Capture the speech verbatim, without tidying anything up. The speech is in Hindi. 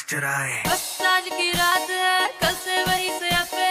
चुराए। बस आज की रात है, कल से वहीं से अब